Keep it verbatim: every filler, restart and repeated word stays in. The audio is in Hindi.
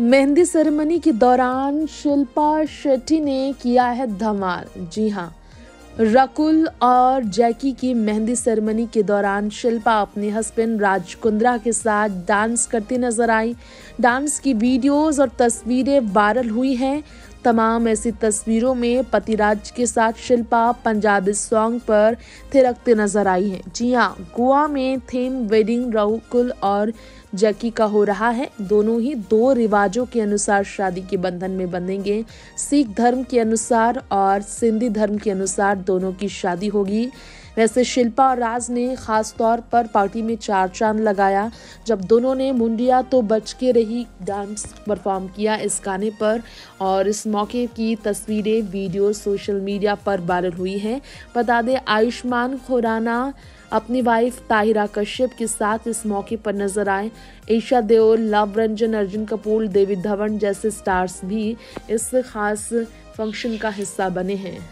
मेहंदी सेरेमनी के दौरान शिल्पा शेट्टी ने किया है धमाल। जी हाँ, रकुल और जैकी की मेहंदी सेरेमनी के दौरान शिल्पा अपने हस्बैंड राज कुंद्रा के साथ डांस करती नजर आई। डांस की वीडियोस और तस्वीरें वायरल हुई हैं। तमाम ऐसी तस्वीरों में पतिराज के साथ शिल्पा पंजाबी सॉन्ग पर थिरकते नजर आई हैं। जी हाँ, गोवा में थीम वेडिंग रकुल और जैकी का हो रहा है। दोनों ही दो रिवाजों के अनुसार शादी के बंधन में बंधेंगे। सिख धर्म के अनुसार और सिंधी धर्म के अनुसार दोनों की शादी होगी। वैसे शिल्पा और राज ने खास तौर पर पार्टी में चार चांद लगाया जब दोनों ने मुंडिया तो बच के रही डांस परफॉर्म किया इस गाने पर। और इस मौके की तस्वीरें वीडियो सोशल मीडिया पर वायरल हुई हैं। बता दें, आयुष्मान खुराना अपनी वाइफ ताहिरा कश्यप के साथ इस मौके पर नजर आए। ईशा देओल, लव रंजन, अर्जुन कपूर, डेविड धवन जैसे स्टार्स भी इस खास फंक्शन का हिस्सा बने हैं।